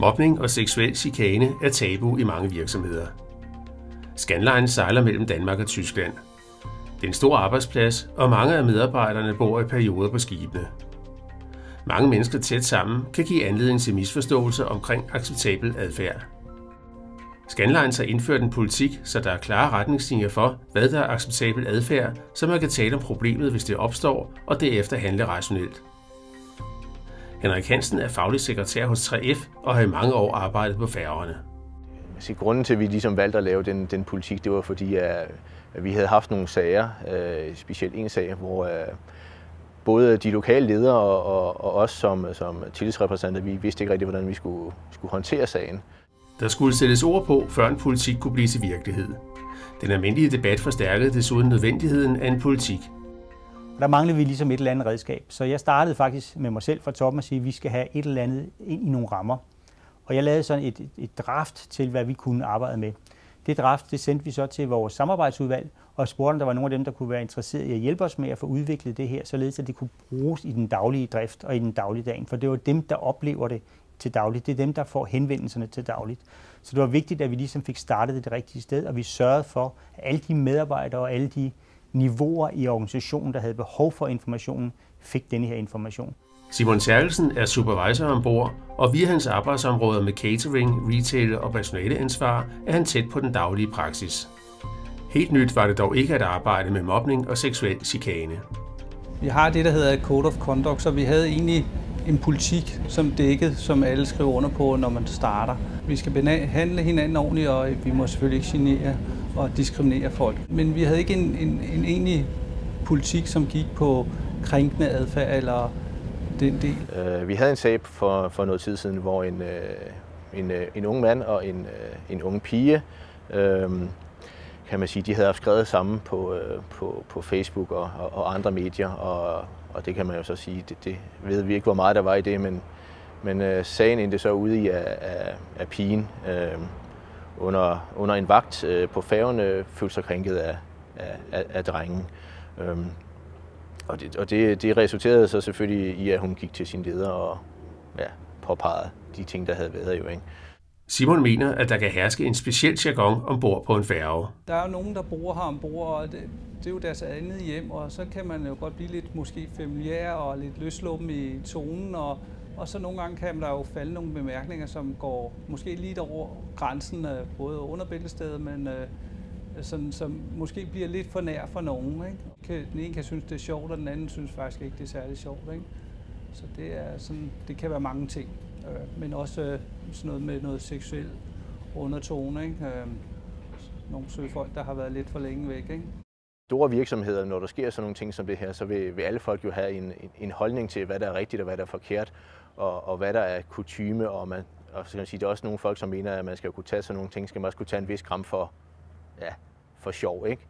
Mobning og seksuel chikane er tabu i mange virksomheder. Scandlines sejler mellem Danmark og Tyskland. Det er en stor arbejdsplads, og mange af medarbejderne bor i perioder på skibene. Mange mennesker tæt sammen kan give anledning til misforståelser omkring acceptabel adfærd. Scandlines har indført en politik, så der er klare retningslinjer for, hvad der er acceptabel adfærd, så man kan tale om problemet, hvis det opstår, og derefter handle rationelt. Henrik Hansen er faglig sekretær hos 3F og har i mange år arbejdet på færgerne. Grunden til, at vi ligesom valgte at lave den politik, det var fordi, at vi havde haft nogle sager, specielt en sag, hvor både de lokale ledere og os som tillidsrepræsentanter, vi vidste ikke rigtig, hvordan vi skulle håndtere sagen. Der skulle sættes ord på, før en politik kunne blive til virkelighed. Den almindelige debat forstærkede desuden nødvendigheden af en politik. Der manglede vi ligesom et eller andet redskab, så jeg startede faktisk med mig selv fra toppen og sige, at vi skal have et eller andet ind i nogle rammer. Og jeg lavede sådan et draft til, hvad vi kunne arbejde med. Det draft det sendte vi så til vores samarbejdsudvalg og spurgte, om der var nogle af dem, der kunne være interesseret i at hjælpe os med at få udviklet det her, således at det kunne bruges i den daglige drift og i den dagligdagen. For det var dem, der oplever det til dagligt. Det er dem, der får henvendelserne til dagligt. Så det var vigtigt, at vi ligesom fik startet det rigtige sted, og vi sørgede for, at alle de medarbejdere og alle de niveauer i organisationen, der havde behov for informationen, fik denne her information. Simon Terkelsen er supervisor ombord, og via hans arbejdsområder med catering, retail og personaleansvar er han tæt på den daglige praksis. Helt nyt var det dog ikke at arbejde med mobning og seksuel chikane. Vi har det, der hedder Code of Conduct, så vi havde egentlig en politik, som dækkede, som alle skriver under på, når man starter. Vi skal behandle hinanden ordentligt, og vi må selvfølgelig ikke genere og diskriminere folk. Men vi havde ikke en egentlig politik, som gik på krænkende adfærd eller den del. Vi havde en sag for noget tid siden, hvor en ung mand og en ung pige, kan man sige, de havde skrevet sammen på Facebook og andre medier, og det kan man jo så sige, det ved vi ikke, hvor meget der var i det, men sagen endte så ude i af pigen under en vagt på færgen følte sig krænket af drengen. Og det resulterede så selvfølgelig i, at hun gik til sin leder og påpegede de ting, der havde været jo, ikke? Simon mener, at der kan herske en speciel jargon ombord på en færge. Der er jo nogen, der bor her ombord, og det er jo deres andet hjem, og så kan man jo godt blive lidt måske familiær og lidt løsluppen i tonen, og så nogle gange kan der jo falde nogle bemærkninger, som går måske lidt over grænsen, både under bæltestedet, men som måske bliver lidt for nær for nogen, ikke? Den ene kan synes, det er sjovt, og den anden synes faktisk ikke, det er særlig sjovt, ikke? Så det kan være mange ting, men også sådan noget med noget seksuel undertone, ikke? Nogle søfolk, der har været lidt for længe væk, ikke? Store virksomheder, når der sker sådan nogle ting som det her, så vil alle folk jo have en holdning til, hvad der er rigtigt og hvad der er forkert, og hvad der er kutyme, og så kan man sige, der er også nogle folk, som mener, at man skal kunne tage sådan nogle ting, skal man også kunne tage en vis gram for sjov, ikke?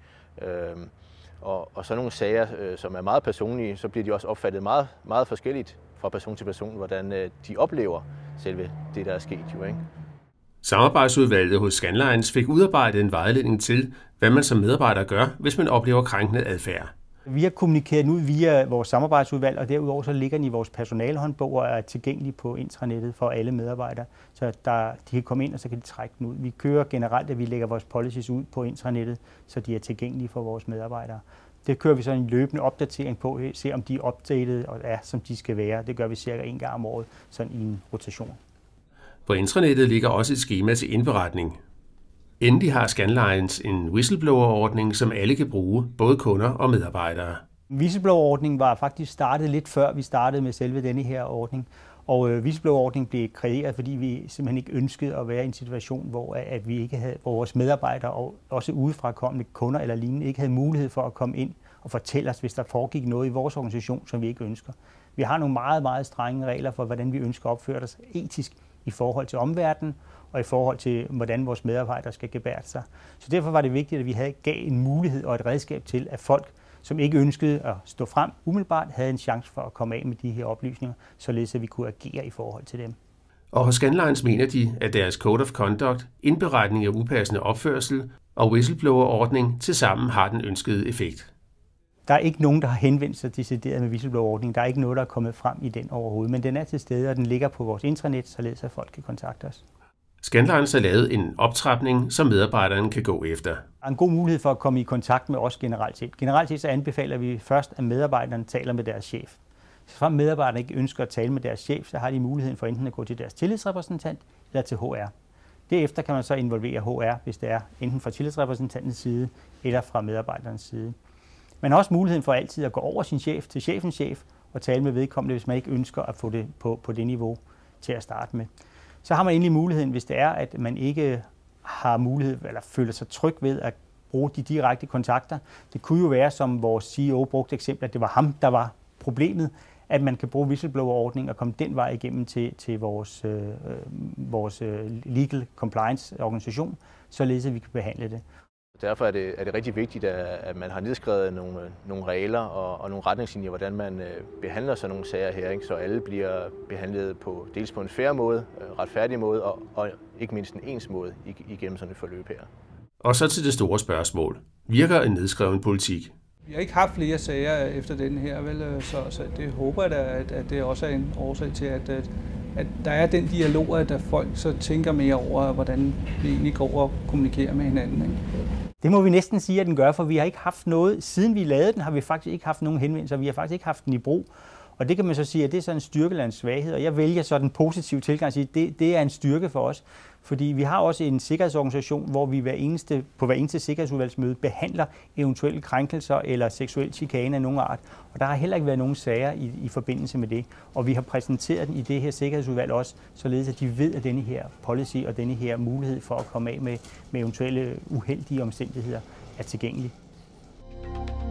Og så nogle sager, som er meget personlige, så bliver de også opfattet meget, meget forskelligt fra person til person, hvordan de oplever selve det, der er sket, jo, ikke? Samarbejdsudvalget hos Scandlines fik udarbejdet en vejledning til, hvad man som medarbejder gør, hvis man oplever krænkende adfærd. Vi har kommunikeret ud via vores samarbejdsudvalg, og derudover så ligger den i vores personalehåndbog og er tilgængelig på intranettet for alle medarbejdere, så de kan komme ind, og så kan de trække den ud. Vi kører generelt, at vi lægger vores policies ud på intranettet, så de er tilgængelige for vores medarbejdere. Det kører vi så en løbende opdatering på, se om de er opdateret og er, som de skal være. Det gør vi cirka en gang om året, sådan i en rotation. På intranettet ligger også et skema til indberetning. Endelig har Scandlines en whistleblower-ordning, som alle kan bruge, både kunder og medarbejdere. Whistleblower-ordningen var faktisk startet lidt før vi startede med selve denne her ordning. Og whistleblower-ordningen blev kreeret, fordi vi simpelthen ikke ønskede at være i en situation, hvor vores medarbejdere og også udefra kommende kunder eller lignende ikke havde mulighed for at komme ind og fortælle os, hvis der foregik noget i vores organisation, som vi ikke ønsker. Vi har nogle meget, meget strenge regler for, hvordan vi ønsker at opføre os etisk i forhold til omverdenen og i forhold til, hvordan vores medarbejdere skal gebærde sig. Så derfor var det vigtigt, at vi gav en mulighed og et redskab til, at folk, som ikke ønskede at stå frem umiddelbart, havde en chance for at komme af med de her oplysninger, således at vi kunne agere i forhold til dem. Og hos Scandlines mener de, at deres Code of Conduct, indberetning af upassende opførsel og whistleblower-ordning tilsammen har den ønskede effekt. Der er ikke nogen, der har henvendt sig decideret med whistleblower-ordningen. Der er ikke noget, der er kommet frem i den overhovedet, men den er til stede, og den ligger på vores intranet, således at folk kan kontakte os. Scanlines har lavet en optrapning, som medarbejderne kan gå efter. Der er en god mulighed for at komme i kontakt med os generelt set. Generelt set så anbefaler vi først, at medarbejderne taler med deres chef. Så medarbejderne ikke ønsker at tale med deres chef, så har de muligheden for enten at gå til deres tillidsrepræsentant eller til HR. Derefter kan man så involvere HR, hvis det er enten fra tillidsrepræsentantens side eller fra medarbejderens side. Man har også muligheden for altid at gå over sin chef til chefens chef og tale med vedkommende, hvis man ikke ønsker at få det på det niveau til at starte med. Så har man endelig muligheden, hvis det er, at man ikke har mulighed eller føler sig tryg ved at bruge de direkte kontakter. Det kunne jo være, som vores CEO brugte eksempel, at det var ham, der var problemet, at man kan bruge whistleblower-ordningen og komme den vej igennem til vores legal compliance organisation, således at vi kan behandle det. Derfor er det rigtig vigtigt, at man har nedskrevet nogle regler og nogle retningslinjer, hvordan man behandler sådan nogle sager her, ikke? Så alle bliver behandlet dels på en fair måde, retfærdig måde og ikke mindst en ens måde igennem sådan et forløb her. Og så til det store spørgsmål. Virker en nedskreven politik? Vi har ikke haft flere sager efter den her, vel? Så det håber jeg da, at det også er en årsag til, at der er den dialog, at folk så tænker mere over, hvordan vi egentlig går og kommunikerer med hinanden, ikke? Det må vi næsten sige, at den gør, for vi har ikke haft noget, siden vi lavede den, har vi faktisk ikke haft nogen henvendelser, vi har faktisk ikke haft den i brug. Og det kan man så sige, at det er sådan en styrke eller en svaghed, og jeg vælger så den positive tilgang at sige, at det er en styrke for os. Fordi vi har også en sikkerhedsorganisation, hvor vi på hver eneste sikkerhedsudvalgsmøde behandler eventuelle krænkelser eller seksuel chikane af nogen art. Og der har heller ikke været nogen sager i forbindelse med det. Og vi har præsenteret den i det her sikkerhedsudvalg også, således at de ved, at denne her policy og denne her mulighed for at komme af med eventuelle uheldige omstændigheder er tilgængelig.